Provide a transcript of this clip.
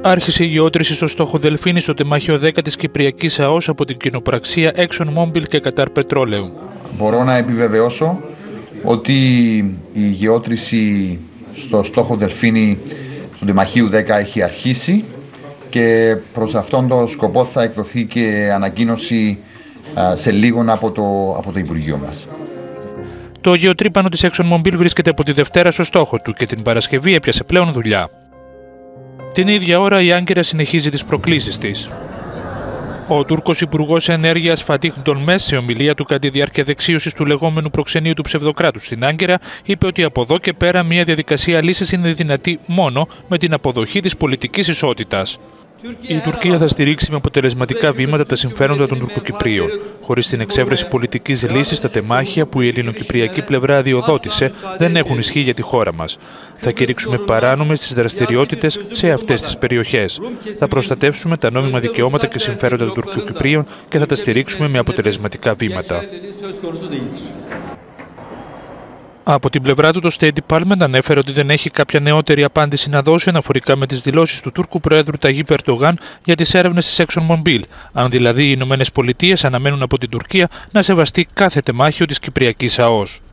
Άρχισε η γεώτρηση στο στόχο Δελφίνη στο τεμάχιο 10 της Κυπριακής ΑΟΣ από την κοινοπραξία ExxonMobil και Qatar Petroleum. Μπορώ να επιβεβαιώσω ότι η γεώτρηση στο στόχο Δελφίνη του τεμαχίου 10 έχει αρχίσει και προς αυτόν τον σκοπό θα εκδοθεί και ανακοίνωση σε λίγο από το Υπουργείο μας. Το γεωτρύπανο της ExxonMobil βρίσκεται από τη Δευτέρα στο στόχο του και την Παρασκευή έπιασε πλέον δουλειά. Την ίδια ώρα η Άγκυρα συνεχίζει τις προκλήσεις της. Ο Τούρκος Υπουργός Ενέργειας Φατίχ Ντολμές, σε ομιλία του κατά τη διάρκεια δεξίωσης του λεγόμενου προξενείου του ψευδοκράτους στην Άγκυρα, είπε ότι από εδώ και πέρα μια διαδικασία λύσης είναι δυνατή μόνο με την αποδοχή της πολιτικής ισότητας. Η Τουρκία θα στηρίξει με αποτελεσματικά βήματα τα συμφέροντα των Τουρκοκυπρίων. Χωρίς την εξέβρεση πολιτικής λύσης, τα τεμάχια που η ελληνοκυπριακή πλευρά αδειοδότησε δεν έχουν ισχύ για τη χώρα μας. Θα κηρύξουμε παράνομες τις δραστηριότητες σε αυτές τις περιοχές. Θα προστατεύσουμε τα νόμιμα δικαιώματα και συμφέροντα των Τουρκοκυπρίων και θα τα στηρίξουμε με αποτελεσματικά βήματα. Από την πλευρά του, το State Department ανέφερε ότι δεν έχει κάποια νεότερη απάντηση να δώσει αναφορικά με τις δηλώσεις του Τούρκου Προέδρου Ταγίπ Ερντογάν για τις έρευνες της ExxonMobil, αν δηλαδή οι Ηνωμένες Πολιτείες αναμένουν από την Τουρκία να σεβαστεί κάθε τεμάχιο της Κυπριακής ΑΟΣ.